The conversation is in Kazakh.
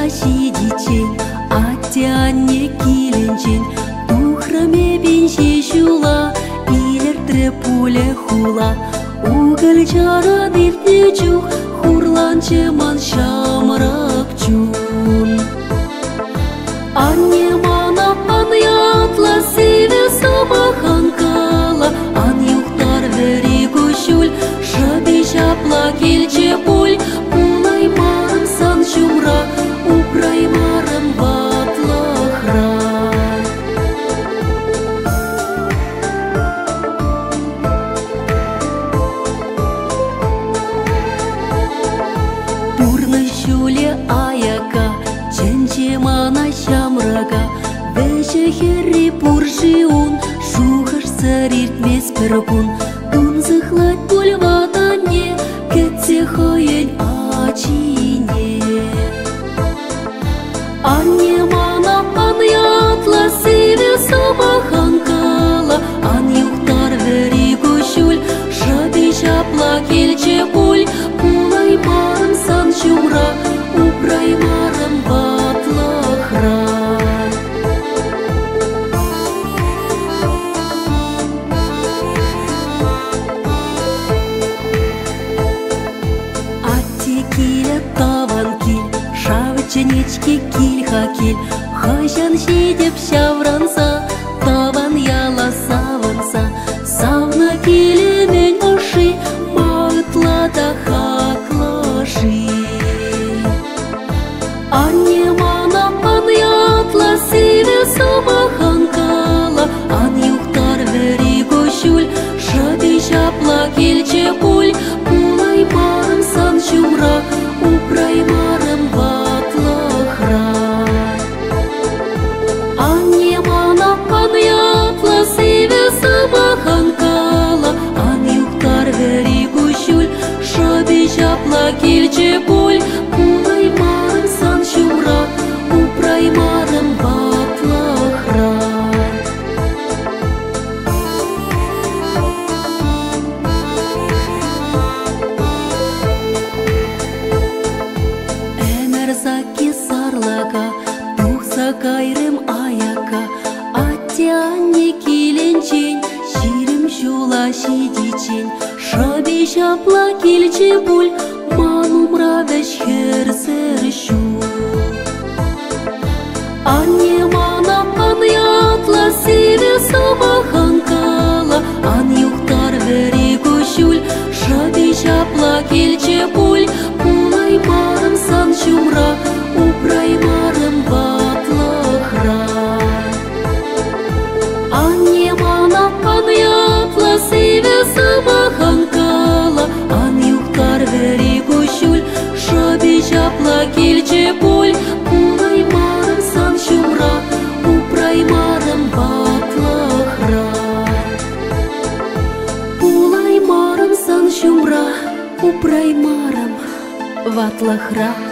сидичень, аттянне киленчень, тухраме бенше шула, илертре пуле хула, угол чара дирте чух, хурланче ман шамрак чун. Анне мана ан ятла севе самаханкала, ан юхтар вери гушуль, шаби шапла келче пуль, пулай марым сан шумра, упрай марым ватлахра. Пурны шуле аяка, ченче мана шамрага, веше херри пуршиун, шухаш сариртмес перкун, тун зыхлать пуль ватанне, кетсе хоень ачине. Анне мана ан ятла севе самаханкала, ан юхтар вери гушуль, шаби шапла келче пуль, пулай марым сан шумра, упрай марым ватлахра. Атти киля таван киль, шавченечки киль хакиль, хажан шидеп шавранса, таван яла саванса, савна килемень оши, маутлада хаклаши. Анне мана ан ятла севе самаханкала, ан юхтар вери гушуль, шаби шапла келче пуль, пулай марым сан шумра, упрай марым ватлахра. Анне мана ан ятла севе самаханкала, ан юхтар вери гушуль, шаби шапла келче пуль, пулай марым сан шумра, упрай марым ватлахра. Эмерзаки сарлага, тухса кайрым аяка, аттянне киленчень, ширим шула шидичень, шаби шапла келче пуль, манумра веш херсер шу. Анне мана ан ятла севе самаханкала, ан юхтар вери гушуль, шаби шапла келче пуль, пулай марым сан шумра, упрай марым ватлахра. Анне мана ан ятла севе самаханкала, ан юхтар вери гушуль, шаби шапла келче пуль, пулай марым сан шумра, упрай марым ватлахра. Пулай марым сан шумра, упрай марым ватлахра.